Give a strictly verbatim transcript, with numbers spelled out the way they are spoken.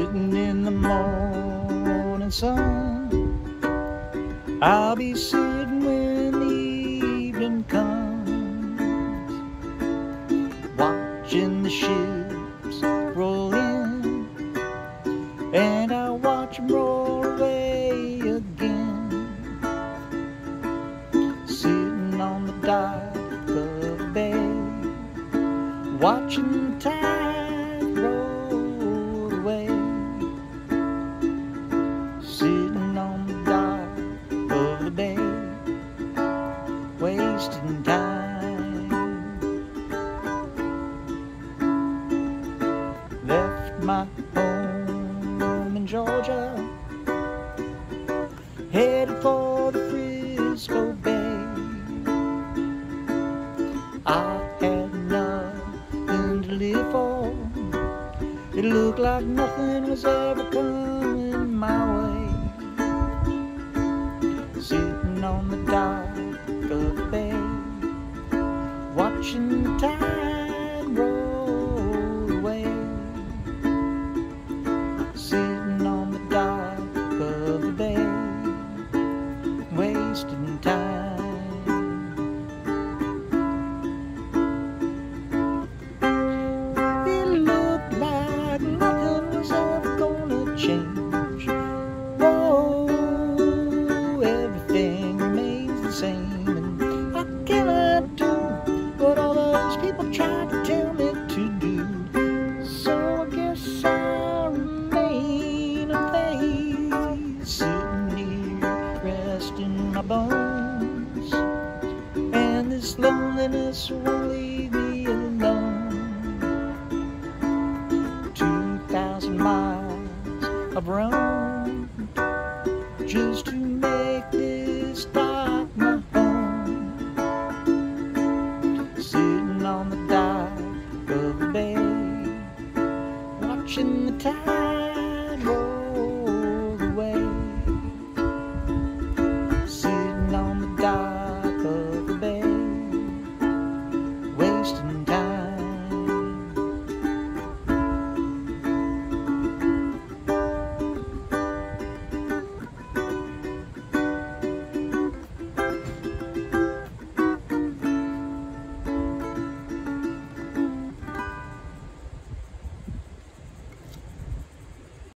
Sitting in the morning sun, I'll be sitting when the evening comes, watching the ships roll in, and I'll watch them roll away again. Sitting on the dock of the bay, watching the tide roll away. Sitting on the dock of the bay, wasting time. Left my home in Georgia, headed for the Frisco Bay. I had nothing to live for. It looked like nothing was ever coming my way. Sitting on the dock of the bay, watching the tide roll away. Sitting on the dock of the bay, wasting time. It looked like nothing was ever gonna change. Whoa, everything remains the same, and I cannot do what all those people tried to tell me to do. So I guess I'll remain a phase, sitting here resting my bones, and this loneliness won't leave me alone. Two thousand miles I've roamed just to make this dock my home. Sitting on the dock of the bay, watching the tide